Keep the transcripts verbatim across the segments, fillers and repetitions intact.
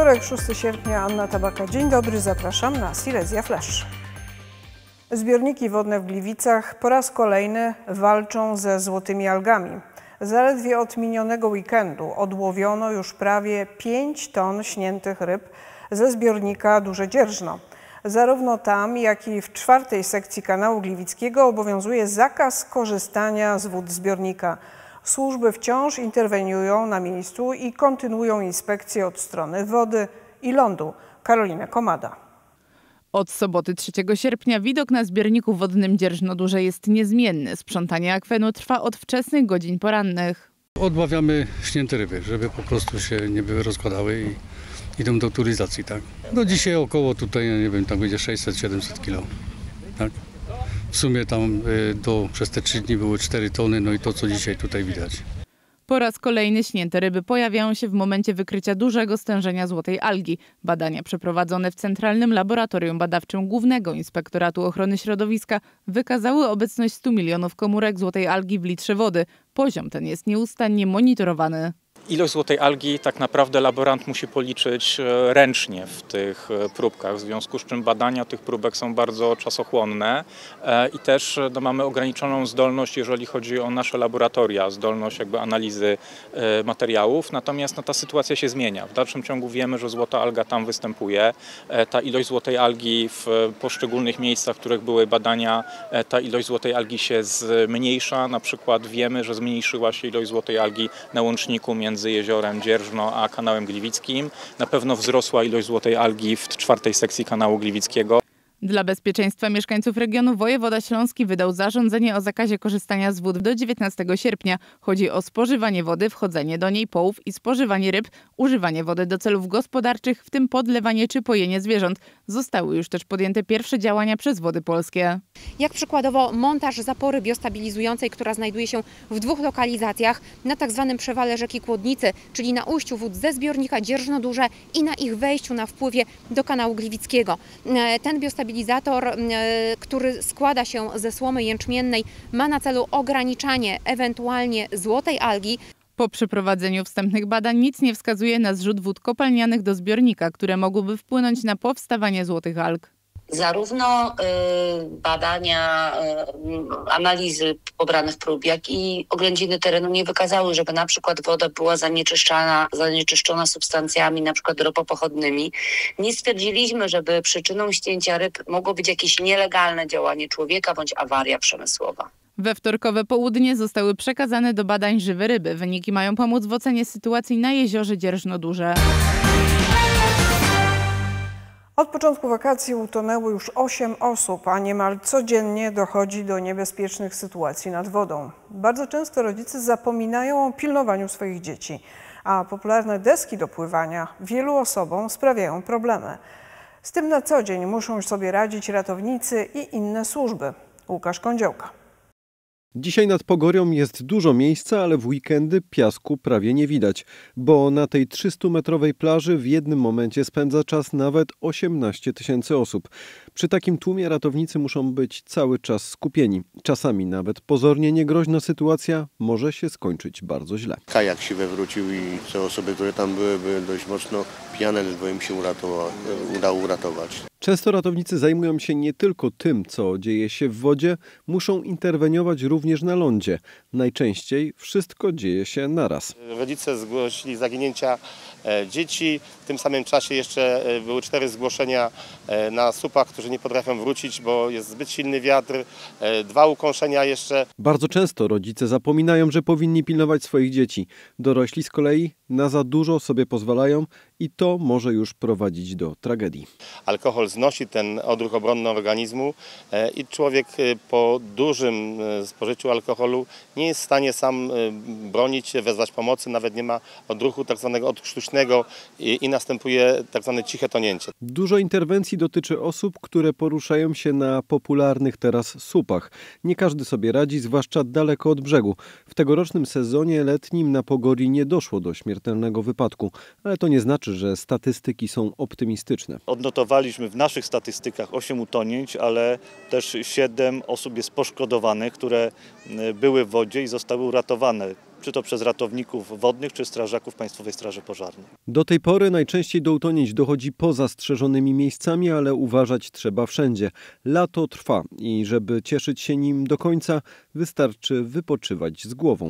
Wtorek, szóstego sierpnia, Anna Tabaka. Dzień dobry, zapraszam na Silesia Flash. Zbiorniki wodne w Gliwicach po raz kolejny walczą ze złotymi algami. Zaledwie od minionego weekendu odłowiono już prawie pięć ton śniętych ryb ze zbiornika Duże Dzierżno. Zarówno tam, jak i w czwartej sekcji kanału gliwickiego obowiązuje zakaz korzystania z wód zbiornika. Służby wciąż interweniują na miejscu i kontynuują inspekcje od strony wody i lądu. Karolina Komada. Od soboty trzeciego sierpnia widok na zbiorniku wodnym Dzierżno Duże jest niezmienny. Sprzątanie akwenu trwa od wczesnych godzin porannych. Odławiamy śnięte ryby, żeby po prostu się nie były rozkładały i idą do turyzacji, tak? No dzisiaj około tutaj, nie wiem, tam będzie sześćset siedemset kilo, tak? W sumie tam do, przez te trzy dni były cztery tony, no i to, co dzisiaj tutaj widać. Po raz kolejny śnięte ryby pojawiają się w momencie wykrycia dużego stężenia złotej algi. Badania przeprowadzone w Centralnym Laboratorium Badawczym Głównego Inspektoratu Ochrony Środowiska wykazały obecność stu milionów komórek złotej algi w litrze wody. Poziom ten jest nieustannie monitorowany. Ilość złotej algi tak naprawdę laborant musi policzyć ręcznie w tych próbkach, w związku z czym badania tych próbek są bardzo czasochłonne i też no, mamy ograniczoną zdolność, jeżeli chodzi o nasze laboratoria, zdolność jakby analizy materiałów, natomiast no, ta sytuacja się zmienia. W dalszym ciągu wiemy, że złota alga tam występuje, ta ilość złotej algi w poszczególnych miejscach, w których były badania, ta ilość złotej algi się zmniejsza, na przykład wiemy, że zmniejszyła się ilość złotej algi na łączniku między między jeziorem Dzierżno a kanałem gliwickim. Na pewno wzrosła ilość złotej algi w czwartej sekcji kanału gliwickiego. Dla bezpieczeństwa mieszkańców regionu wojewoda śląski wydał zarządzenie o zakazie korzystania z wód do dziewiętnastego sierpnia. Chodzi o spożywanie wody, wchodzenie do niej, połów i spożywanie ryb, używanie wody do celów gospodarczych, w tym podlewanie czy pojenie zwierząt. Zostały już też podjęte pierwsze działania przez Wody Polskie. Jak przykładowo montaż zapory biostabilizującej, która znajduje się w dwóch lokalizacjach, na tak zwanym przewale rzeki Kłodnicy, czyli na ujściu wód ze zbiornika Dzierżno Duże i na ich wejściu na wpływie do kanału gliwickiego. Ten biostabilizator Stabilizator, który składa się ze słomy jęczmiennej, ma na celu ograniczanie ewentualnie złotej algi. Po przeprowadzeniu wstępnych badań nic nie wskazuje na zrzut wód kopalnianych do zbiornika, które mogłyby wpłynąć na powstawanie złotych alg. Zarówno y, badania, y, analizy pobranych prób, jak i oględziny terenu nie wykazały, żeby na przykład woda była zanieczyszczana, zanieczyszczona substancjami, na przykład ropopochodnymi. Nie stwierdziliśmy, żeby przyczyną ścięcia ryb mogło być jakieś nielegalne działanie człowieka bądź awaria przemysłowa. We wtorkowe południe zostały przekazane do badań żywe ryby. Wyniki mają pomóc w ocenie sytuacji na jeziorze Dzierżno Duże. Od początku wakacji utonęło już osiem osób, a niemal codziennie dochodzi do niebezpiecznych sytuacji nad wodą. Bardzo często rodzice zapominają o pilnowaniu swoich dzieci, a popularne deski do pływania wielu osobom sprawiają problemy. Z tym na co dzień muszą sobie radzić ratownicy i inne służby. Łukasz Kądziołka. Dzisiaj nad Pogorią jest dużo miejsca, ale w weekendy piasku prawie nie widać, bo na tej trzystumetrowej plaży w jednym momencie spędza czas nawet osiemnaście tysięcy osób. Przy takim tłumie ratownicy muszą być cały czas skupieni. Czasami nawet pozornie niegroźna sytuacja może się skończyć bardzo źle. Kajak się wywrócił i te osoby, które tam były, były dość mocno pijane, ledwo im się uratowa- udało uratować. Często ratownicy zajmują się nie tylko tym, co dzieje się w wodzie, muszą interweniować również na lądzie. Najczęściej wszystko dzieje się naraz. Rodzice zgłosili zaginięcia dzieci. W tym samym czasie jeszcze były cztery zgłoszenia na słupach, którzy nie potrafią wrócić, bo jest zbyt silny wiatr. Dwa ukąszenia jeszcze. Bardzo często rodzice zapominają, że powinni pilnować swoich dzieci. Dorośli z kolei na za dużo sobie pozwalają i to może już prowadzić do tragedii. Alkohol znosi ten odruch obronny organizmu i człowiek po dużym spożyciu alkoholu nie jest w stanie sam bronić się, wezwać pomocy, nawet nie ma odruchu tak zwanego odkrztuśnego i, i następuje tak zwane ciche tonięcie. Dużo interwencji dotyczy osób, które poruszają się na popularnych teraz słupach. Nie każdy sobie radzi, zwłaszcza daleko od brzegu. W tegorocznym sezonie letnim na Pogori nie doszło do śmiertelnego wypadku, ale to nie znaczy, że statystyki są optymistyczne. Odnotowaliśmy w naszych statystykach osiem utonięć, ale też siedem osób jest poszkodowanych, które były w wodzie i zostały uratowane. czy to przez ratowników wodnych, czy strażaków Państwowej Straży Pożarnej. Do tej pory najczęściej do utonięć dochodzi poza strzeżonymi miejscami, ale uważać trzeba wszędzie. Lato trwa i żeby cieszyć się nim do końca, wystarczy wypoczywać z głową.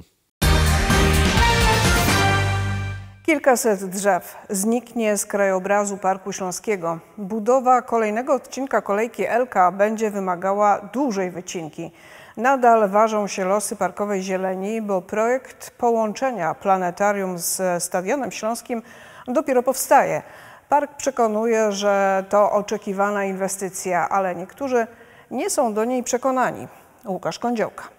Kilkaset drzew zniknie z krajobrazu Parku Śląskiego. Budowa kolejnego odcinka kolejki Elka będzie wymagała dużej wycinki. Nadal ważą się losy parkowej zieleni, bo projekt połączenia planetarium z Stadionem Śląskim dopiero powstaje. Park przekonuje, że to oczekiwana inwestycja, ale niektórzy nie są do niej przekonani. Łukasz Kądziołka.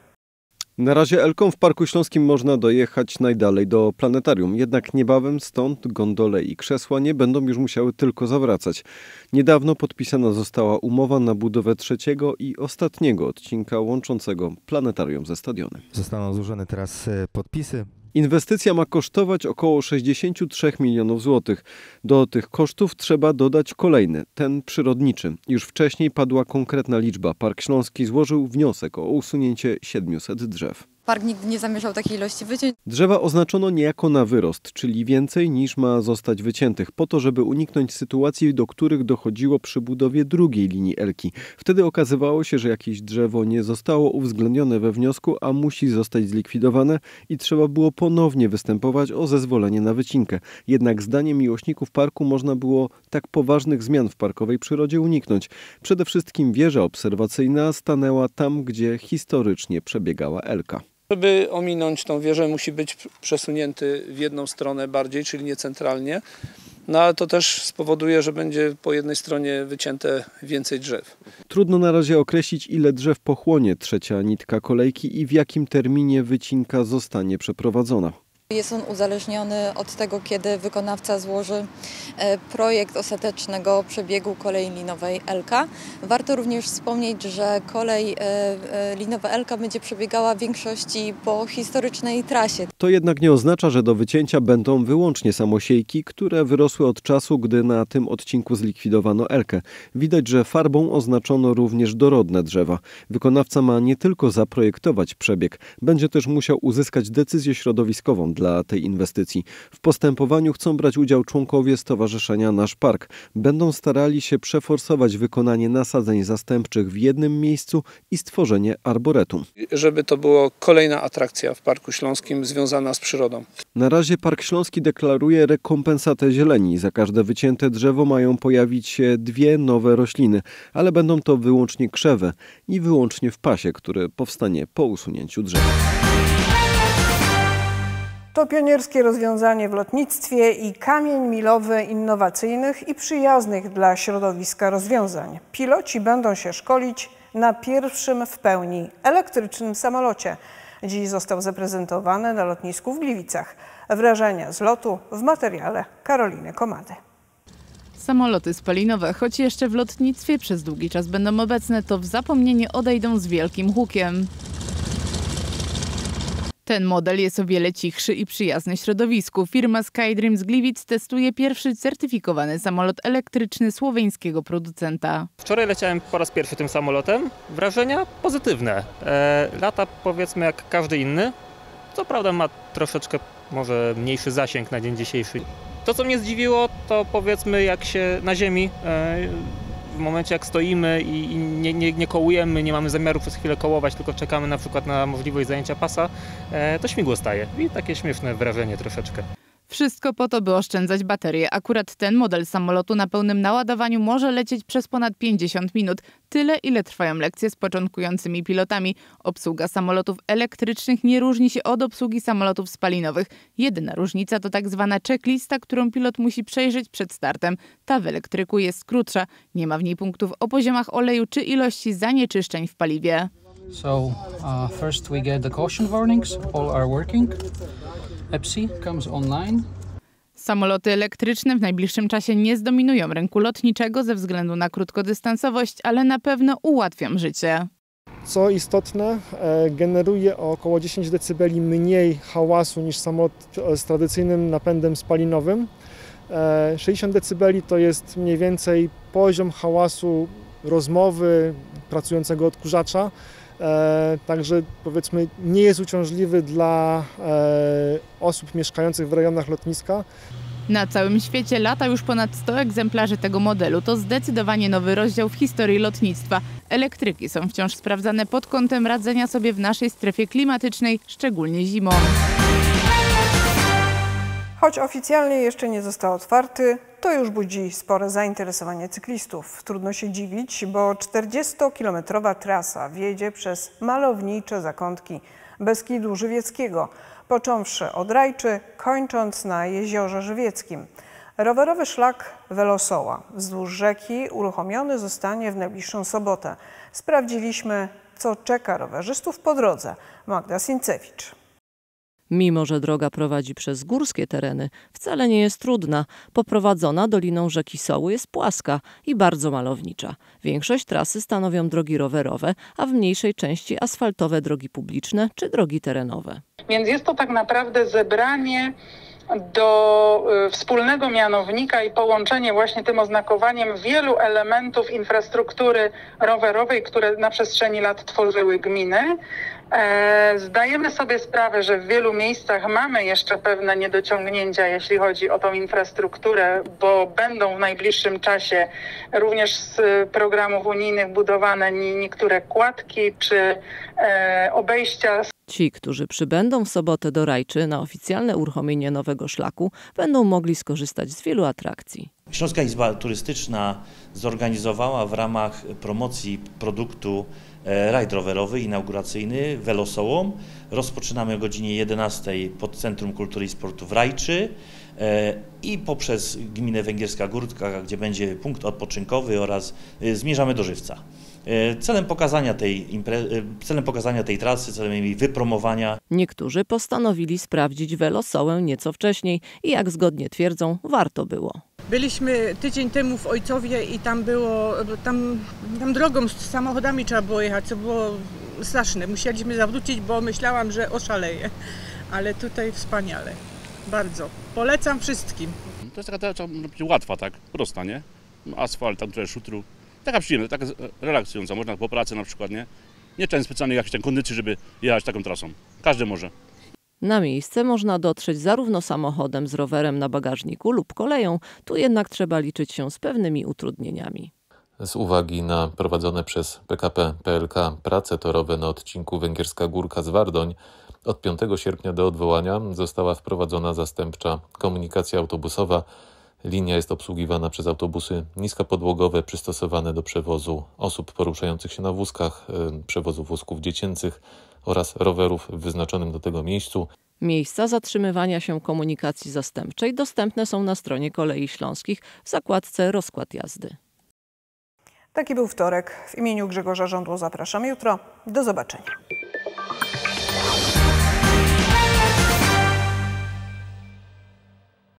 Na razie Elką w Parku Śląskim można dojechać najdalej do planetarium, jednak niebawem stąd gondole i krzesła nie będą już musiały tylko zawracać. Niedawno podpisana została umowa na budowę trzeciego i ostatniego odcinka łączącego planetarium ze stadionem. Zostaną złożone teraz podpisy. Inwestycja ma kosztować około sześćdziesiąt trzy milionów złotych. Do tych kosztów trzeba dodać kolejny, ten przyrodniczy. Już wcześniej padła konkretna liczba. Park Śląski złożył wniosek o usunięcie siedmiuset drzew. Park nigdy nie zamierzał takiej ilości wyciąć. Drzewa oznaczono niejako na wyrost, czyli więcej niż ma zostać wyciętych, po to, żeby uniknąć sytuacji, do których dochodziło przy budowie drugiej linii Elki. Wtedy okazywało się, że jakieś drzewo nie zostało uwzględnione we wniosku, a musi zostać zlikwidowane i trzeba było ponownie występować o zezwolenie na wycinkę. Jednak zdaniem miłośników parku można było tak poważnych zmian w parkowej przyrodzie uniknąć. Przede wszystkim wieża obserwacyjna stanęła tam, gdzie historycznie przebiegała Elka. Żeby ominąć tą wieżę, musi być przesunięty w jedną stronę bardziej, czyli nie centralnie. No ale to też spowoduje, że będzie po jednej stronie wycięte więcej drzew. Trudno na razie określić, ile drzew pochłonie trzecia nitka kolejki i w jakim terminie wycinka zostanie przeprowadzona. Jest on uzależniony od tego, kiedy wykonawca złoży projekt ostatecznego przebiegu kolei linowej Elka. Warto również wspomnieć, że kolej linowa Elka będzie przebiegała w większości po historycznej trasie. To jednak nie oznacza, że do wycięcia będą wyłącznie samosiejki, które wyrosły od czasu, gdy na tym odcinku zlikwidowano Elkę. Widać, że farbą oznaczono również dorodne drzewa. Wykonawca ma nie tylko zaprojektować przebieg, będzie też musiał uzyskać decyzję środowiskową dla tej inwestycji. W postępowaniu chcą brać udział członkowie Stowarzyszenia Nasz Park. Będą starali się przeforsować wykonanie nasadzeń zastępczych w jednym miejscu i stworzenie arboretum. Żeby to była kolejna atrakcja w Parku Śląskim związana z przyrodą. Na razie Park Śląski deklaruje rekompensatę zieleni. Za każde wycięte drzewo mają pojawić się dwie nowe rośliny, ale będą to wyłącznie krzewy i wyłącznie w pasie, który powstanie po usunięciu drzew. To pionierskie rozwiązanie w lotnictwie i kamień milowy innowacyjnych i przyjaznych dla środowiska rozwiązań. Piloci będą się szkolić na pierwszym w pełni elektrycznym samolocie. Dziś został zaprezentowany na lotnisku w Gliwicach. Wrażenia z lotu w materiale Karoliny Komady. Samoloty spalinowe, choć jeszcze w lotnictwie przez długi czas będą obecne, to w zapomnienie odejdą z wielkim hukiem. Ten model jest o wiele cichszy i przyjazny środowisku. Firma Skydream z Gliwic testuje pierwszy certyfikowany samolot elektryczny słoweńskiego producenta. Wczoraj leciałem po raz pierwszy tym samolotem. Wrażenia pozytywne. E, lata powiedzmy jak każdy inny. Co prawda ma troszeczkę może mniejszy zasięg na dzień dzisiejszy. To co mnie zdziwiło to powiedzmy jak się na ziemi e, w momencie jak stoimy i nie, nie, nie kołujemy, nie mamy zamiaru przez chwilę kołować, tylko czekamy na przykład na możliwość zajęcia pasa, to śmigło staje i takie śmieszne wrażenie troszeczkę. Wszystko po to, by oszczędzać baterie. Akurat ten model samolotu na pełnym naładowaniu może lecieć przez ponad pięćdziesiąt minut. Tyle, ile trwają lekcje z początkującymi pilotami. Obsługa samolotów elektrycznych nie różni się od obsługi samolotów spalinowych. Jedyna różnica to tak zwana checklista, którą pilot musi przejrzeć przed startem. Ta w elektryku jest krótsza. Nie ma w niej punktów o poziomach oleju czy ilości zanieczyszczeń w paliwie. So, uh, first we get the caution warnings. All are working. E P S I comes online. Samoloty elektryczne w najbliższym czasie nie zdominują rynku lotniczego ze względu na krótkodystansowość, ale na pewno ułatwią życie. Co istotne, generuje o około dziesięć decybeli mniej hałasu niż samolot z tradycyjnym napędem spalinowym. sześćdziesiąt decybeli to jest mniej więcej poziom hałasu rozmowy pracującego odkurzacza. Także powiedzmy nie jest uciążliwy dla osób mieszkających w rejonach lotniska. Na całym świecie lata już ponad sto egzemplarzy tego modelu. To zdecydowanie nowy rozdział w historii lotnictwa. Elektryki są wciąż sprawdzane pod kątem radzenia sobie w naszej strefie klimatycznej, szczególnie zimą. Choć oficjalnie jeszcze nie został otwarty, to już budzi spore zainteresowanie cyklistów. Trudno się dziwić, bo czterdziestokilometrowa trasa wiedzie przez malownicze zakątki Beskidu Żywieckiego, począwszy od Rajczy, kończąc na Jeziorze Żywieckim. Rowerowy szlak Welosoła wzdłuż rzeki uruchomiony zostanie w najbliższą sobotę. Sprawdziliśmy, co czeka rowerzystów po drodze. Magda Sincewicz. Mimo że droga prowadzi przez górskie tereny, wcale nie jest trudna. Poprowadzona doliną rzeki Soły jest płaska i bardzo malownicza. Większość trasy stanowią drogi rowerowe, a w mniejszej części asfaltowe drogi publiczne czy drogi terenowe. Więc jest to tak naprawdę zebranie do wspólnego mianownika i połączenie właśnie tym oznakowaniem wielu elementów infrastruktury rowerowej, które na przestrzeni lat tworzyły gminy. Zdajemy sobie sprawę, że w wielu miejscach mamy jeszcze pewne niedociągnięcia, jeśli chodzi o tą infrastrukturę, bo będą w najbliższym czasie również z programów unijnych budowane niektóre kładki czy obejścia. Ci, którzy przybędą w sobotę do Rajczy na oficjalne uruchomienie nowego szlaku, będą mogli skorzystać z wielu atrakcji. Śląska Izba Turystyczna zorganizowała w ramach promocji produktu rajd rowerowy inauguracyjny Welosołom. Rozpoczynamy o godzinie jedenastej pod Centrum Kultury i Sportu w Rajczy i poprzez gminę Węgierska Górka, gdzie będzie punkt odpoczynkowy, oraz zmierzamy do Żywca. Celem pokazania tej, celem pokazania tej trasy, celem jej wypromowania. Niektórzy postanowili sprawdzić Welosołę nieco wcześniej i jak zgodnie twierdzą, warto było. Byliśmy tydzień temu w Ojcowie i tam było, tam, tam drogą z samochodami trzeba było jechać, co było straszne. Musieliśmy zawrócić, bo myślałam, że oszaleję, ale tutaj wspaniale, bardzo. Polecam wszystkim. To jest taka trasa łatwa, tak, prosta, nie? Asfalt, tam trochę szutru. Taka przyjemna, taka relaksująca, można po pracy na przykład, nie? Nie trzeba specjalnie jakiejś tam kondycji, żeby jechać taką trasą. Każdy może. Na miejsce można dotrzeć zarówno samochodem z rowerem na bagażniku lub koleją, tu jednak trzeba liczyć się z pewnymi utrudnieniami. Z uwagi na prowadzone przez P K P P L K prace torowe na odcinku Węgierska Górka z Wardoń, od piątego sierpnia do odwołania została wprowadzona zastępcza komunikacja autobusowa. Linia jest obsługiwana przez autobusy niskopodłogowe przystosowane do przewozu osób poruszających się na wózkach, przewozu wózków dziecięcych oraz rowerów w wyznaczonym do tego miejscu. Miejsca zatrzymywania się komunikacji zastępczej dostępne są na stronie Kolei Śląskich w zakładce Rozkład jazdy. Taki był wtorek. W imieniu Grzegorza Żądło zapraszam jutro. Do zobaczenia.